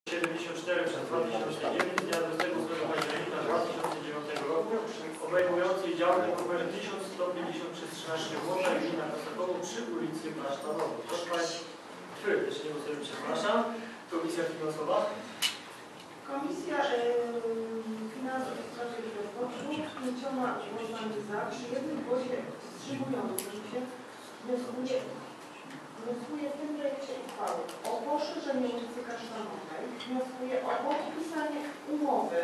74 przez 2009 dnia 28 października 2009 roku obejmującej działkę nr 1150 przez 13 Łomża i gmina Kosakowo przy ulicy Klasztorowej. Proszę Państwa, jeszcze nie sobie przepraszam. Komisja finansowa. Komisja Finansów i Strategii Rozwoju 5 głosami za, przy jednym głosie wstrzymującym się wnioskuje w tym projekcie uchwały o poszerzenie ulicy Kasztanowej, wnioskuje o podpisanie umowy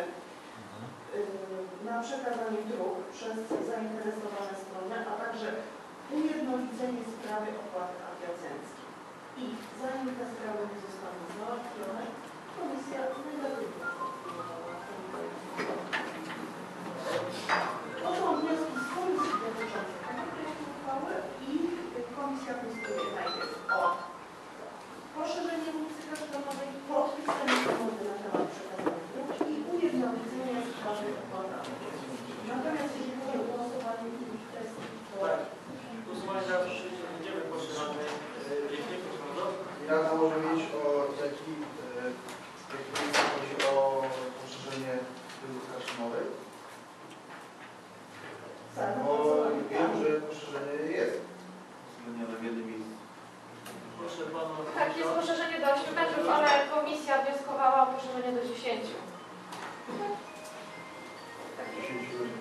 na przekazanie dróg przez zainteresowane strony, a także ujednolicenie sprawy opłaty adjacenckiej. I zanim te sprawy nie zostaną załatwione, komisja negatywnie zaopiniowała ten projekt uchwały. To są wnioski z komisji dotyczące tego projektu uchwały i komisja wnioskuje najpierw o poszerzenie ulicy Kasztanowej, podpisanie umowy na temat przekazania dróg i ujednolicenie sprawy opłaty adjacenckiej. Natomiast jeśli chodzi o głosowanie innych kwestii, to... Głosowanie teraz będziemy poszerzane. Rada może mieć o jaki chodzi o poszerzenie ulicy Kasztanowej? Bo wiem, że poszerzenie jest uwzględnione w jednym miejscu. Proszę Pana. Tak, jest poszerzenie do 8 metrów, ale komisja wnioskowała o poszerzenie do 10. Tak. 10 ludzi.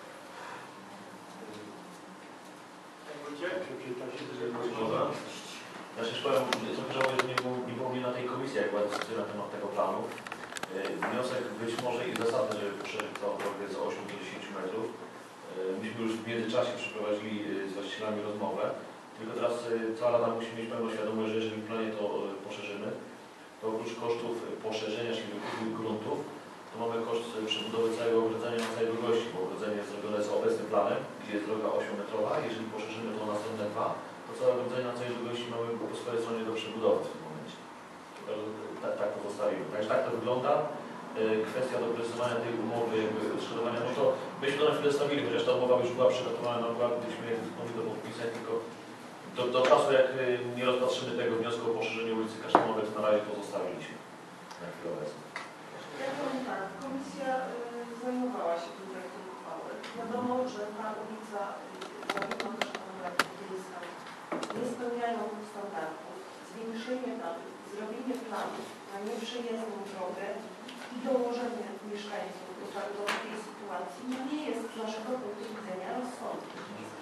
Ja się powiem, trochę żałuję, że nie było mnie na tej komisji, jak była dyskusja na temat tego planu. Wniosek być może i zasadny, żeby poszerzyć tą drogę z 8 do 10 metrów. Myśmy już w międzyczasie przeprowadzili z właścicielami rozmowę, tylko teraz cała Rada musi mieć pełną świadomość, że jeżeli w planie to poszerzymy, to oprócz kosztów poszerzenia, czyli wykupu gruntów, to mamy koszt przebudowy całego ogrodzenia na całej długości, bo ogrodzenie jest zrobione z obecnym planem, gdzie jest droga 8-metrowa. Jeżeli poszerzymy to na następne dwa, to całe ogrodzenie na całej długości mamy po swojej stronie do przebudowy w tym momencie. Tak to zostawimy. Także tak to wygląda. Kwestia doprecyzowania tej umowy, odszkodowania, no to myśmy to na chwilę stawili, chociaż ta umowa już była przygotowana na układ, gdybyśmy mogli to podpisać, tylko do czasu, jak nie rozpatrzymy tego wniosku o poszerzenie ulicy Kasztanowej, to na razie pozostawiliśmy na chwilę obecną. Ja powiem tak, komisja zajmowała się tym projektem uchwały. Wiadomo, że ta ulica zarówno Kasztanowa, jak i Gdyńska nie spełniają standardów. Zwiększenie zrobienie planu na nieprzejezdną drogę i dołożenie mieszkańców do takiej sytuacji nie jest z naszego punktu widzenia rozsądne.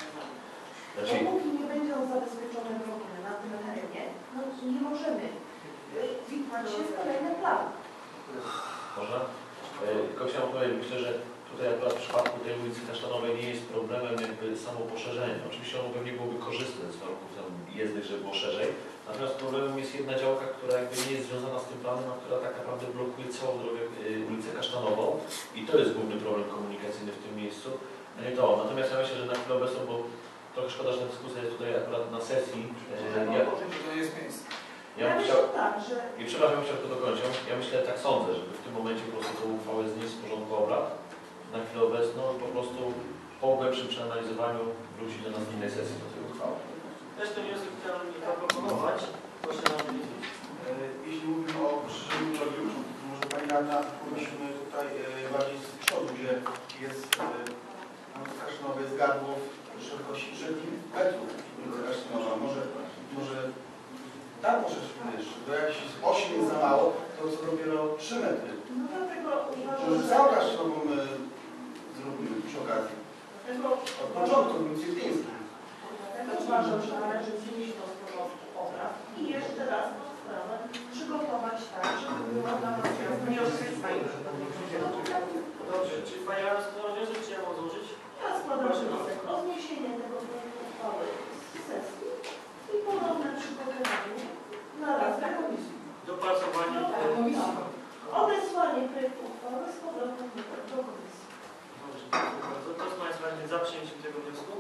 Dopóki nie będzie on zabezpieczony drogą na tym terenie, no nie możemy wikłać się w kolejny plan. Można? Tylko chciałem powiedzieć, myślę, że tutaj akurat w przypadku tej ulicy Kasztanowej nie jest problemem jakby samo poszerzenie. Oczywiście ono pewnie byłoby korzystne z warunków jezdnych, żeby było szerzej. Natomiast problemem jest jedna działka, która jakby nie jest związana z tym planem, a która tak naprawdę blokuje całą drogę ulicę Kasztanową. I to jest główny problem komunikacyjny w tym miejscu. No i to. Natomiast ja myślę, że na chwilę obecną, bo trochę szkoda, że ta dyskusja jest tutaj akurat na sesji. To jest miejsce. Ja bym chciał, tak, że... I przepraszam, chciał to dokończyć. Ja myślę, tak sądzę, żeby w tym momencie po prostu tą uchwałę znieść z porządku obrad na chwilę obecną i po prostu po głębszym przeanalizowaniu wrócić do następnej sesji do tej uchwały. Też to wniosek chciałem zaproponować. Proszę nam Jeśli mówimy o poszerzeniu drogi, to może Pani Radna powinniśmy tutaj bardziej z przodu, gdzie jest Kasztanowe jest gardło w szerokości 3 metrów. Kasztanowa. Może tam poszerzymy jeszcze, bo jak 8 jest za mało, to są dopiero 3 metry. No dlatego uważam, Może całą Kasztanową zrobimy przy okazji. Od początku ulicy Gdyńskiej. Dlatego uważam, że należy znieść to z porządku obrad i jeszcze raz tę sprawę przygotować tak, żeby była dla nas jasna. Dobrze, czy Pani Rada składa wniosek, czy ja mam złożyć? Ja składam wniosek o zniesienie tego projektu uchwały z sesji i ponowne przygotowanie na raz na komisji. Dopracowanie komisji. Odesłanie projektu uchwały z powrotem do komisji. Dobrze, dziękuję bardzo. Kto z Państwa jest za przyjęciem tego wniosku?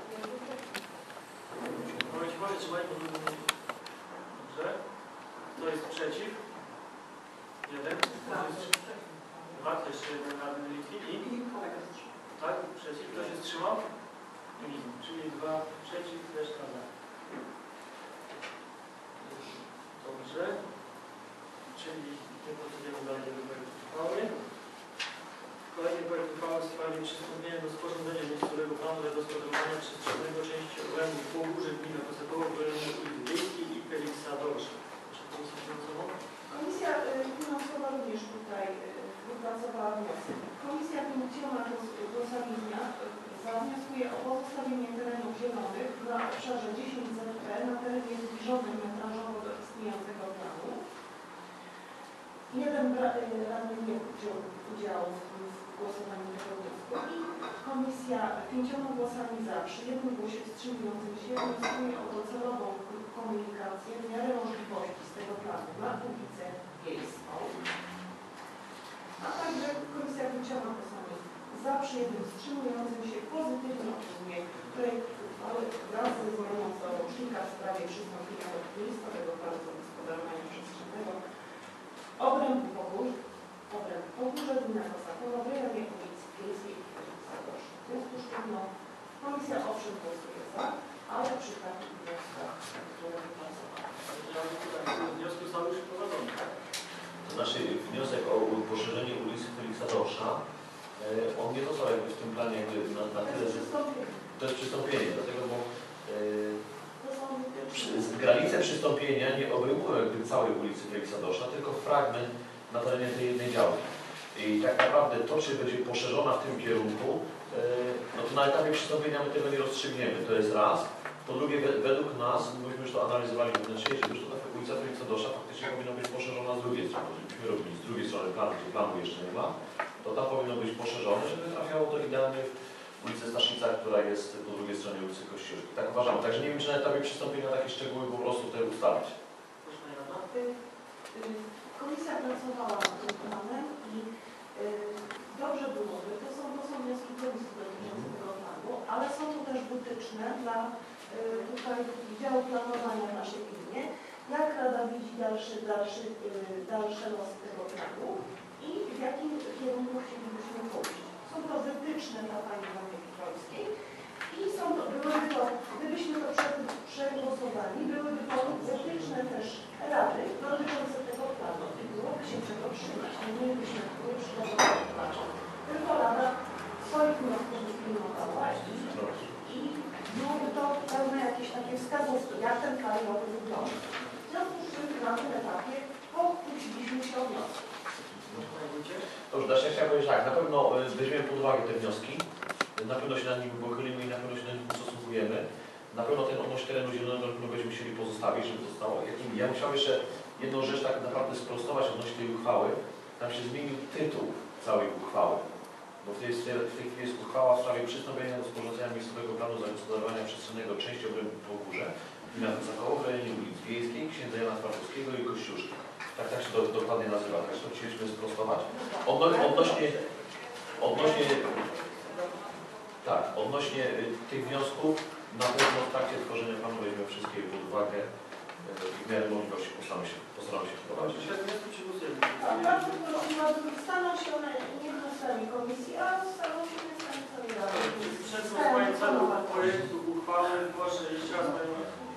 Momencie, proszę trzymać, bo dobrze. Kto jest przeciw? Jeden. Dwa, to jeszcze jeden radny Litwini. Tak, przeciw. Kto się wstrzymał? Nikt. Czyli 2 przeciw, reszta za. Dobrze. Czyli nie przystąpienia do sporządzenia miejscowego planu zagospodarowania przestrzennego części obrębu Pogórze, gmina Kosakowo, w rejonie ulic Wiejskiej i Feliksa Dorsza. Proszę Komisję Finansową. Komisja Finansowa również tutaj wypracowała wniosek. Komisja wymusiona głosowania zawnioskuje o pozostawienie terenów zielonych na obszarze 10 ZP na terenie zbliżonym metrażowo do istniejącego planu. Jeden radny nie wziął udziału w głosowaniu tego wniosku i komisja 5 głosami za, przy jednym głosie wstrzymującym się wnioskuje o docelową komunikację w miarę możliwości z tego planu na ulicę Wiejską. A także komisja 5 głosami za, przy jednym wstrzymującym się pozytywnie opiniuje projekt uchwały wraz ze zmianą załącznika w sprawie przystąpienia do miejscowego planu zagospodarowania przestrzennego obrębu Pogórze, gmina Kosakowo, w rejonie ulic Wiejskiej i Feliksa Dorsza. W związku z tym komisja owszem głosuje za, ale przy takich wnioskach, które wypracowała. Ja mam pytanie, te wnioski zostały już wprowadzone, tak? To znaczy wniosek o poszerzenie ulicy Feliksa Dorsza, on nie został jakby w tym planie jakby na tyle, że to jest przystąpienie, dlatego bo granice przystąpienia nie obejmują jakby całej ulicy Feliksa Dorsza, tylko fragment na terenie tej jednej działki. I tak naprawdę to, czy będzie poszerzona w tym kierunku, no to na etapie przystąpienia my tego nie rozstrzygniemy. To jest raz. Po drugie, według nas, myśmy już to analizowali wewnętrznie, że to ta ulica Feliksa Dorsza faktycznie powinna być poszerzona z drugiej strony. Gdybyśmy robili z drugiej strony planu, gdzie planu jeszcze nie ma, to tam powinno być poszerzone, żeby trafiało to idealnie w ulicę Staszica, która jest po drugiej stronie ulicy Kościuszki. Tak uważamy. Także nie wiem, czy na etapie przystąpienia takie szczegóły po prostu tutaj ustalić. Proszę Pani Radna. Komisja pracowała nad tym planem i dobrze byłoby, to są wnioski komisji dotyczące tego planu, ale są to też wytyczne dla tutaj działu planowania w naszej gminie, jak Rada widzi dalsze losy tego planu i w jakim kierunku chcielibyśmy pójść. Są to wytyczne dla Pani Wojny Witolskiej i byłyby to, gdybyśmy to przegłosowali, byłyby to wytyczne też Rady dotyczące tego planu i byłoby się czego trzymać. Nie mielibyśmy nie przygotować planu. Tylko Rada swoich wniosków pilnowała i byłoby to pełne jakieś takie wskazówki, jak ten plan miałby wyglądać. W związku z czym na tym etapie pokłóciliśmy się o wnioski. Dobrze, Dasia, chciałem powiedzieć tak, na pewno weźmiemy pod uwagę te wnioski, na pewno się nad nimi pochylimy i na pewno się nad nimi ustosunkujemy. Na pewno ten odnośnie terenu zielonego będziemy musieli pozostawić, żeby zostało. Ja musiałem jeszcze jedną rzecz tak naprawdę sprostować odnośnie tej uchwały. Tam się zmienił tytuł całej uchwały. Bo w tej chwili jest uchwała w sprawie przystąpienia do sporządzenia miejscowego planu zagospodarowania przestrzennego części obrębu Pogórze, gmina Kosakowo, w rejonie ulic Wiejskiej, księdza Jana Twardowskiego i Kościuszki. Tak się to dokładnie nazywa, tak to chcieliśmy sprostować. Odnośnie tych wniosków, na pewno w trakcie tworzenia planu weźmiemy wszystkie pod uwagę i w miarę możliwości postaramy się wprowadzić. A bardzo prosiłabym, staną się one nie wnioskami komisji, a staną się wnioskami całej Rady. Przed rozpoczęciem projektu uchwały proszę jeszcze raz Panią.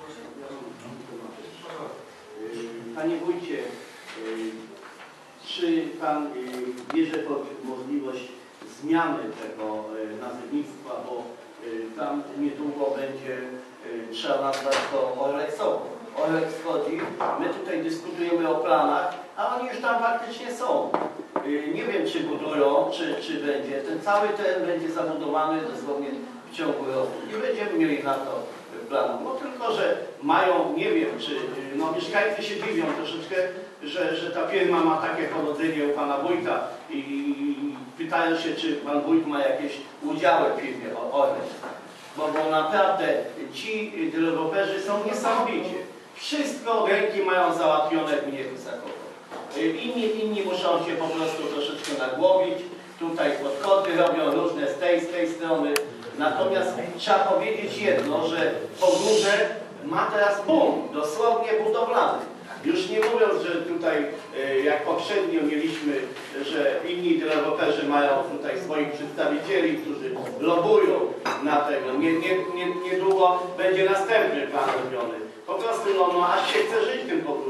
Panie Wójcie, czy Pan bierze pod możliwość zmiany tego nazewnictwa, bo tam niedługo będzie trzeba nazwać to Orleksowo. Orleks wchodzi, my tutaj dyskutujemy o planach, a oni już tam faktycznie są. Nie wiem, czy budują, czy będzie. Ten cały teren będzie zabudowany dosłownie w ciągu roku. Nie będziemy mieli na to planu. No tylko, że mają, nie wiem, czy no, mieszkańcy się dziwią troszeczkę, że ta firma ma takie powodzenie u Pana Wójta i pytają się, czy Pan Wójt ma jakieś udziały w firmie Orleks. Bo naprawdę ci deweloperzy są niesamowici. Wszystko ręki mają załatwione w gminie Kosakowo. Inni muszą się po prostu troszeczkę nagłowić. Tutaj podchody robią różne z tej strony. Natomiast trzeba powiedzieć jedno, że Pogórze ma teraz boom, dosłownie budowlany. Już nie mówiąc, że tutaj jak poprzednio mieliśmy, że inni deweloperzy mają tutaj swoich przedstawicieli, którzy lobują na tego. Niedługo będzie następny plan robiony. Po prostu aż się chce żyć w tym Pogórzu.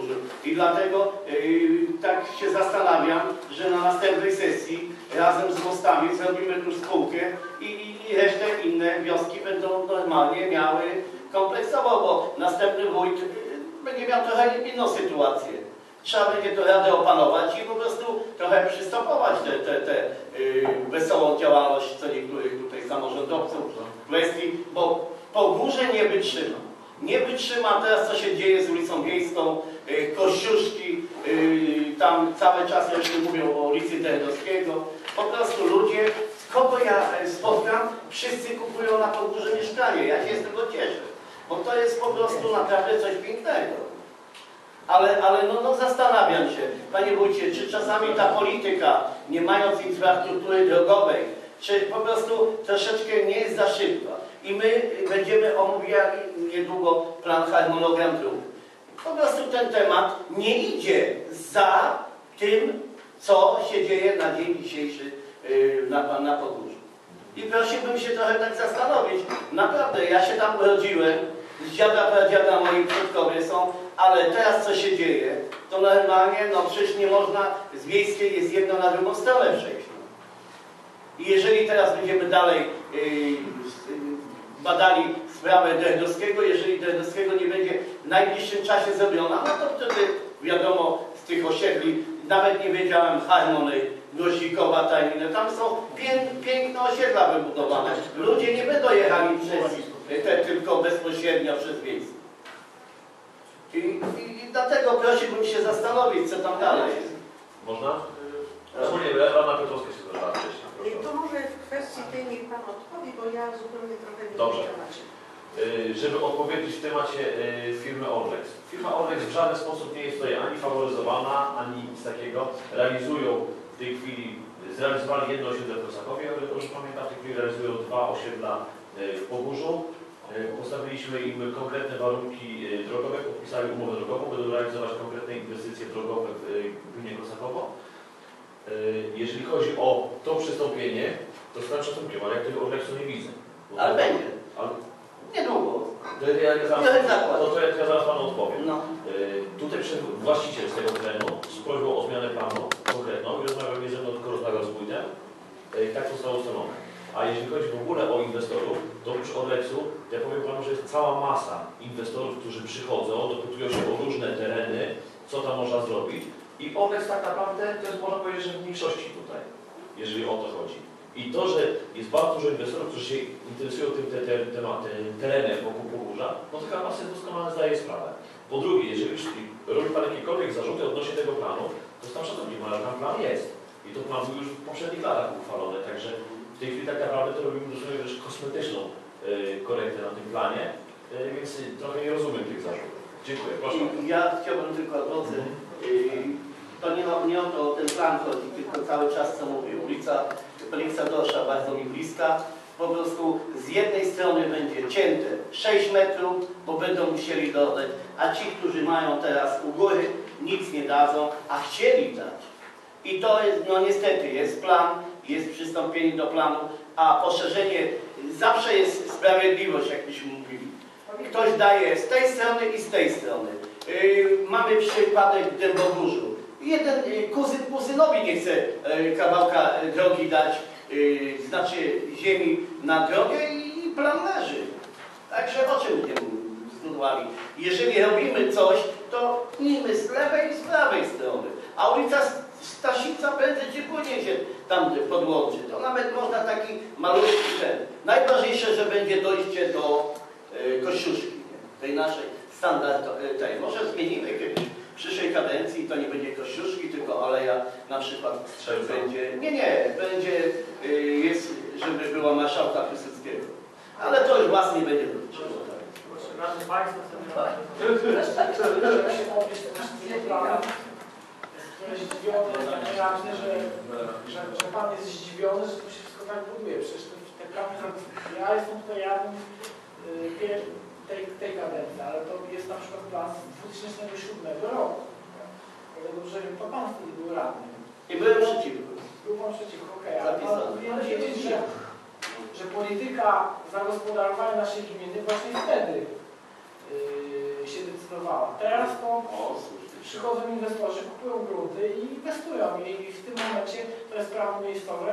I dlatego tak się zastanawiam, że na następnej sesji razem z Mostami zrobimy tu spółkę i resztę inne wioski będą normalnie miały kompleksowo, bo następny wójt będzie miał trochę inną sytuację. Trzeba będzie to radę opanować i po prostu trochę przystopować tę wesołą działalność co niektórych tutaj samorządowców w kwestii, bo po górze nie wytrzyma. Nie wytrzyma teraz, co się dzieje z ulicą Wiejską, Kościuszki, tam cały czas jeszcze mówią o ulicy Dędowskiego. Po prostu ludzie, kogo ja spotkam, wszyscy kupują na Podgórze mieszkanie. Ja się z tego cieszę, bo to jest po prostu naprawdę coś pięknego. Ale no zastanawiam się, panie wójcie, czy czasami ta polityka, nie mając infrastruktury drogowej, czy po prostu troszeczkę nie jest za szybka. I my będziemy omawiali niedługo plan harmonogram dróg. Po prostu ten temat nie idzie za tym, co się dzieje na dzień dzisiejszy na Podgórzu. I prosiłbym się trochę tak zastanowić. Naprawdę, ja się tam urodziłem, z dziada, pradziada moi przodkowie są, ale teraz co się dzieje, to normalnie, no przecież nie można, z Wiejskiej jest jedno na drugą stronę przejść. I jeżeli teraz będziemy dalej badali sprawę Dędowskiego, jeżeli Dędowskiego nie będzie w najbliższym czasie zrobiona, no to wtedy wiadomo z tych osiedli, nawet nie wiedziałem, Harmony, Goździkowa, Tajniny, tam są piękne osiedla wybudowane. Ludzie nie będą jechali przez tylko bezpośrednio przez Wiejską. I dlatego prosiłbym się zastanowić, co tam dalej jest. Można? Wspólnie, Rada Piotrowska się zgadzała wcześniej. To może w kwestii tej niech Pan odpowie, bo ja zupełnie trochę nie Dobrze. wiem. Żeby odpowiedzieć w temacie firmy Orlex. Firma Orlex w żaden sposób nie jest tutaj ani faworyzowana, ani nic takiego. Realizują w tej chwili, zrealizowali jedno osiedle w Kosakowie, ale dobrze pamiętam, w tej chwili realizują 2 osiedla w Pogórzu. Postawiliśmy im konkretne warunki drogowe, podpisali umowę drogową, będą realizować konkretne inwestycje drogowe w gminie Kosakowo. Jeżeli chodzi o to przystąpienie, to z całym szacunkiem, ale jak tego Orlexu nie widzę. Ale będzie. Niedługo. To ja zaraz Panu odpowiem. No. Tutaj właściciel z tego terenu z prośbą o zmianę planu konkretną i rozmawiał nie ze mną, tylko rozmawiał z wójtem. Tak to zostało ustalone. A jeśli chodzi w ogóle o inwestorów, to przy Orlexu, ja powiem Panu, że jest cała masa inwestorów, którzy przychodzą, dopytują się o różne tereny, co tam można zrobić. I Orlex tak naprawdę, to jest, można powiedzieć, że w mniejszości tutaj, jeżeli o to chodzi. I to, że jest bardzo dużo inwestorów, którzy się interesują tym terenem wokół Pogórza, no to chyba Pan sobie doskonale zdaje sprawę. Po drugie, jeżeli już robi Pan jakiekolwiek zarzuty odnośnie tego planu, to z tam szacunkiem, ale tam plan jest. I to plan był już w poprzednich latach uchwalony, także w tej chwili tak naprawdę to robimy dosłownie też kosmetyczną korektę na tym planie, więc trochę nie rozumiem tych zarzutów. Dziękuję, proszę. Ja chciałbym tylko drodzy, to nie o to ten plan chodzi, tylko cały czas co mówię, ulica Dosza bardzo mi bliska, po prostu z jednej strony będzie cięte 6 metrów, bo będą musieli dodać, a ci, którzy mają teraz u góry, nic nie dadzą, a chcieli dać. I to jest, no niestety, jest plan, jest przystąpienie do planu, a poszerzenie, zawsze jest sprawiedliwość, jakbyśmy mówili. Ktoś daje z tej strony i z tej strony. Mamy przypadek w Dębogórzu. Jeden kuzyn kuzynowi nie chce kawałka drogi dać, znaczy ziemi na drogę i plan leży. Także o czym zdudłali? Jeżeli robimy coś, to miejmy z lewej i z prawej strony. A ulica Stasica prędzej czy później się tam podłączy. To nawet można taki malutki ten. Najważniejsze, że będzie dojście do Kościuszki, tej naszej standardowej. Może zmienimy kiedyś w przyszłej kadencji, to nie będzie Kościuszki, tylko aleja na przykład będzie. Nie, będzie jest, żeby była marszałka Piłsudskiego. Ale to już was nie będzie dotyczyło. Proszę Państwa, zdziwiony, wyraźnie, że Pan jest zdziwiony, że to się wszystko tak buduje. Przecież te plany, ja jestem tutaj jadem tej kadencji, ale to jest na przykład plan z 2007 roku. Dlatego, że to Pan wtedy był radny. I byłem przeciwko. Był Pan przeciwko, okej, ale Pan powinien wiedzieć, że polityka zagospodarowania naszej gminy właśnie wtedy się decydowała. Teraz to przychodzą inwestorzy, kupują grunty i inwestują i w tym momencie to jest prawo miejscowe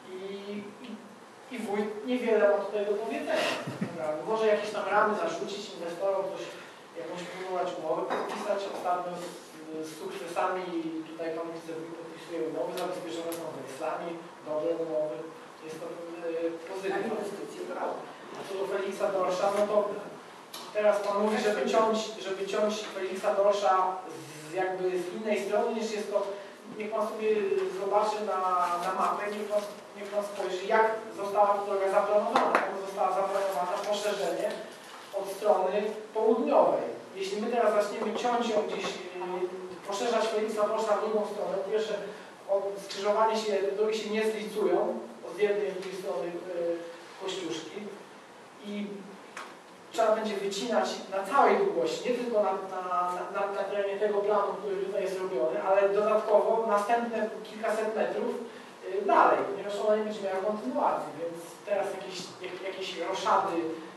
i wójt niewiele ma tutaj do powiedzenia. Może jakieś tam ramy zarzucić inwestorom, jakąś proponować umowę, podpisać ostatnio z sukcesami. Tutaj pan wicewójt podpisuje umowy, zabezpieczone są wekslami, dobre umowy. Jest to pozytywne. A co do Feliksa Dorsza, no to teraz pan mówi, żeby ciąć Feliksa Dorsza jakby z innej strony niż jest to. Niech pan sobie zobaczy na mapę, niech pan spojrzy, jak została droga zaplanowana. Jak została zaplanowana poszerzenie od strony południowej. Jeśli my teraz zaczniemy ciąć ją gdzieś, poszerzać Feliksa Dorsza w drugą stronę, po pierwsze skrzyżowanie się, te drogi się nie zlicują od jednej i drugiej strony Kościuszki i trzeba będzie wycinać na całej długości, nie tylko na terenie tego planu, który tutaj jest robiony, ale dodatkowo następne kilkaset metrów dalej, ponieważ ona nie będzie miała kontynuacji, więc teraz jakieś roszady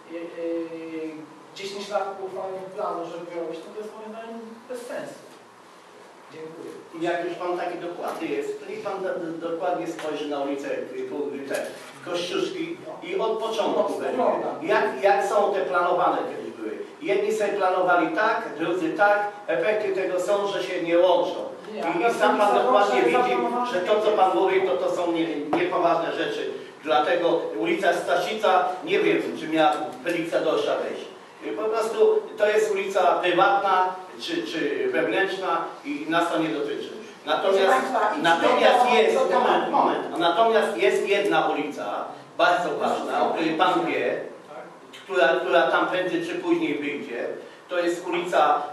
10 lat po uchwaleniu planu, żeby robić, to jest moim zdaniem bez sensu. Dziękuję. Jak już pan taki dokładny jest, to niech pan dokładnie spojrzy na ulicę Kościuszki i od początku jak są te planowane kiedyś były. Jedni sobie planowali tak, drudzy tak, efekty tego są, że się nie łączą. I sam pan dokładnie widzi, że to co pan mówi, to są niepoważne rzeczy. Dlatego ulica Staszica, nie wiem, czy miała Feliksa Dorsza wejść. Po prostu to jest ulica prywatna czy wewnętrzna i nas to nie dotyczy. Natomiast jest jedna ulica, bardzo ważna, o której pan wie, która tam prędzej czy później wyjdzie. To jest ulica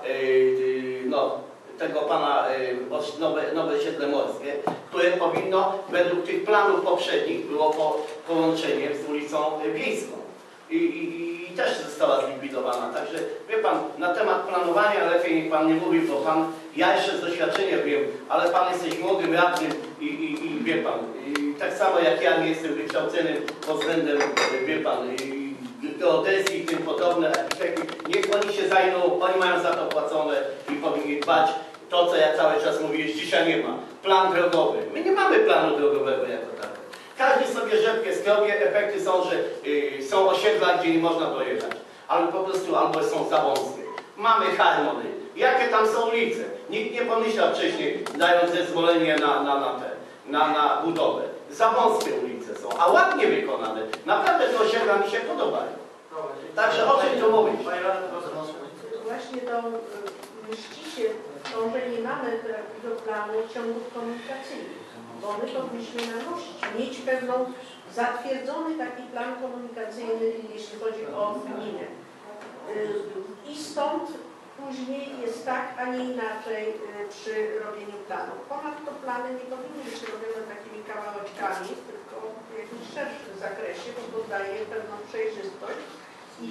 tego pana Nowe Siedle Morskie, które powinno według tych planów poprzednich było połączenie z ulicą Wiejską. I też została zlikwidowana. Także wie pan, na temat planowania lepiej niech pan nie mówi, bo pan, ja jeszcze z doświadczenia wiem, ale pan jesteś młodym radnym i wie pan, tak samo jak ja nie jestem wykształconym pod względem, wie pan, geodezji i tym podobne, architekci, niech oni się zajmą, oni mają za to płacone i powinni dbać. To, co ja cały czas mówię, dzisiaj nie ma. Plan drogowy. My nie mamy planu drogowego jako tak. Każdy sobie rzepkę skrobie, efekty są, że są osiedla, gdzie nie można dojechać. Ale po prostu albo są za wąskie. Mamy harmony. Jakie tam są ulice? Nikt nie pomyślał wcześniej, dając zezwolenie na budowę. Za wąskie ulice są, a ładnie wykonane. Naprawdę te osiedla mi się podobają. Także o czym tu mówić? Właśnie to mści się to, że nie mamy takiego planu ciągów komunikacyjnych, bo my powinniśmy nanosić, mieć pewną zatwierdzony taki plan komunikacyjny, jeśli chodzi o gminę. I stąd później jest tak, a nie inaczej przy robieniu planów. Ponadto plany nie powinny być robione takimi kawałeczkami, tylko w jakimś szerszym zakresie, bo to daje pewną przejrzystość i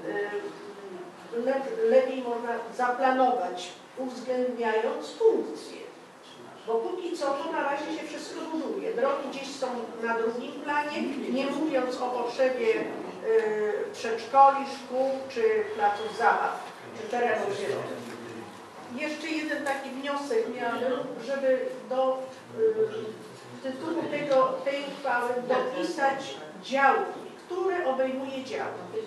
lepiej można zaplanować, uwzględniając funkcje. Bo póki co to na razie się wszystko buduje. Drogi gdzieś są na drugim planie, nie mówiąc o potrzebie przedszkoli, szkół czy placów zabaw, czy terenów zielonych. Jeszcze jeden taki wniosek miałabym, żeby do tytułu tej uchwały dopisać działki, które obejmuje działki.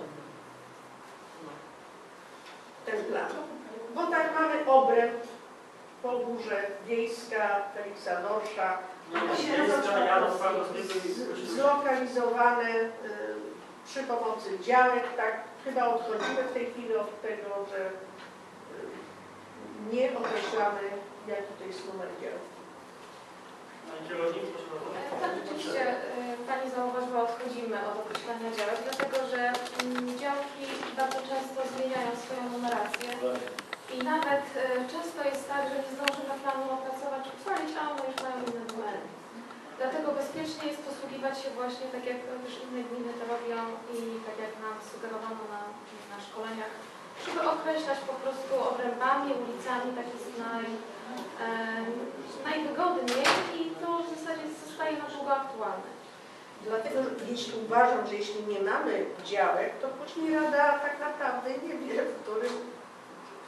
Ten plan. Bo tak mamy obręb, Pogórze, Wiejska, Feliksa Dorsza, zlokalizowane przy pomocy działek, tak chyba odchodzimy w tej chwili od tego, że nie określamy, jaki to jest numer działki. Tak, rzeczywiście Pani zauważyła, odchodzimy od określania działek, dlatego że działki bardzo często zmieniają swoją numerację i nawet często jest tak, że nie zdążymy planu opracować, uchwalić, a one już mają inne numery. Dlatego bezpiecznie jest posługiwać się właśnie tak, jak też inne gminy to robią i tak jak nam sugerowano na szkoleniach, żeby określać po prostu obrębami, ulicami, tak jest najwygodniej i to w zasadzie zostaje na długo aktualne. Dlatego uważam, że jeśli nie mamy działek, to później Rada tak naprawdę nie wie, w którym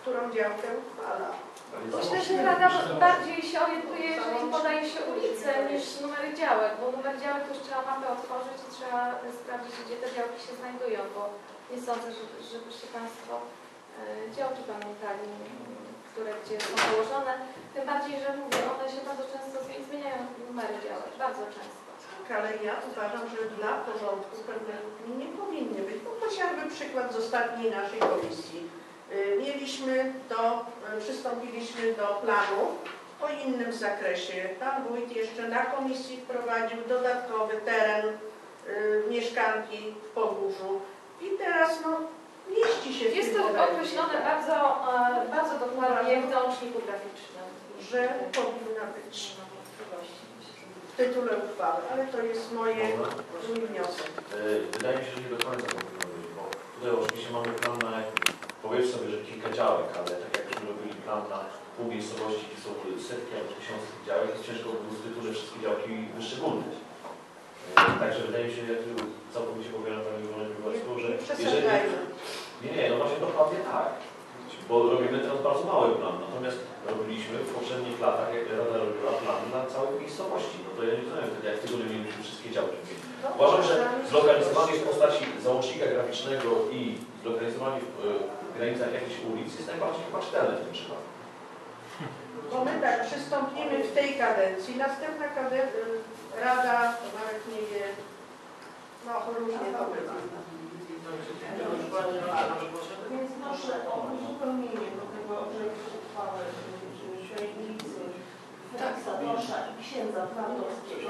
którą działkę uchwala. Myślę, że Rada bardziej się orientuje, jeżeli podaje się ulice, niż numery działek, bo numer działek to już trzeba mapę otworzyć i trzeba sprawdzić, gdzie te działki się znajdują, bo nie sądzę, żebyście Państwo działki pamiętali, które gdzie są położone. Tym bardziej, że mówię, one się bardzo często zmieniają numery działek, bardzo często. Ale ja uważam, że dla porządku pewnego nie powinny być. No, chociażby przykład z ostatniej naszej komisji. Przystąpiliśmy do planu o innym zakresie. Pan wójt jeszcze na komisji wprowadził dodatkowy teren mieszkanki w Pogórzu. I teraz mieści się w Jest tym to momencie, określone tak, bardzo dokładnie w załączniku graficznym. że powinna być w tytule uchwały, ale to jest mój wniosek. Wydaje mi się, że nie do końca to wykonuje, bo tutaj oczywiście mamy plan na, powiedzmy sobie, że kilka działek, ale tak jakbyśmy robili plan na pół miejscowości, gdzie są setki albo tysiące tych działek, jest ciężko po prostu w tytule wszystkie działki wyszczególnić. Także wydaje mi się, jak całkowicie popieram Panią Iwonę Grybowską, że jeżeli... Nie, no właśnie dokładnie tak. Bo robimy teraz bardzo mały plan, natomiast robiliśmy w poprzednich latach, jak Rada robiła plan dla całej miejscowości. No to ja nie wiem wtedy, jak w tygodniu mieliśmy wszystkie działki. Uważam, że zlokalizowanie w postaci załącznika graficznego i zlokalizowanie w granicach jakichś ulic jest najbardziej chyba czytelne w tym przypadku. Bo my tak przystąpimy w tej kadencji, następna kadencja, Rada nawet nie wie, różnie to bywa. Więc proszę o uzupełnienie do tego projektu uchwały tej ulicy Feliksa Dorsza i księdza Twardowskiego.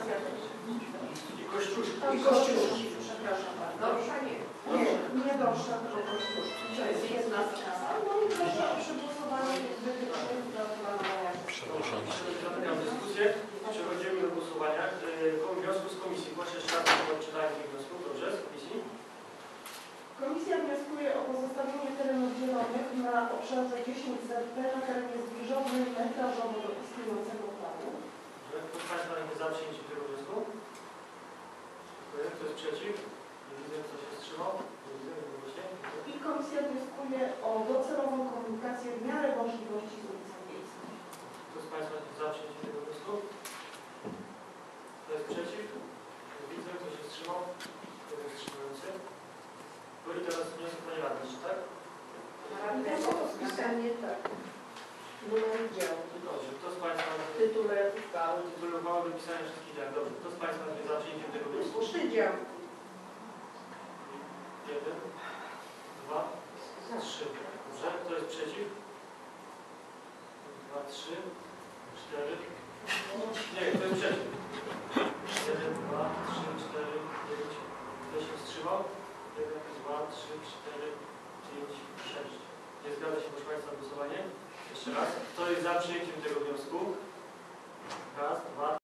I Kościuszki, przepraszam bardzo. Dorsza nie. Nie Dorsza, tylko Kościuszki. To jest jedna sprawa. No i proszę o przegłosowanie wytycznych do planowania. Zamykam dyskusję. Przechodzimy do głosowania. Wniosku z komisji. Proszę jeszcze raz odczytanie tych wniosków. Dobrze, z komisji. Komisja wnioskuje o pozostawienie terenów zielonych na obszarze 10 ZP na terenie zbliżonym metrażowo do istniejącego planu. Kto z Państwa jest za przyjęciem tego wniosku? Dziękuję. Kto jest przeciw? Nie widzę, kto się wstrzymał. Nie widzę, nie widzę. I komisja wnioskuje o docelową komunikację w miarę możliwości z ulicą Wiejską. Kto z Państwa jest za przyjęciem tego wniosku? Kto jest przeciw? Nie widzę, kto się wstrzymał. Kto jest wstrzymujący? Byli teraz wniosek Pani Radny, czy tak? Spisanie tak. Numer działki. Dobrze. Kto z Państwa W tytule uchwały. tytulowało wypisanie wszystkich działek? Dobrze. Kto z Państwa jest za przyjęciem tego wniosku? 3 działki. 1, 2, 3. Dobrze. Kto jest przeciw? 2, 3, 4. Nie, kto jest przeciw? 1, 2, 3, 4, 5. Kto się wstrzymał? 1, 2, 3, 4, 5, 6. Nie zgadza się, proszę Państwa, głosowanie. Jeszcze raz. Kto jest za przyjęciem tego wniosku? Raz, dwa,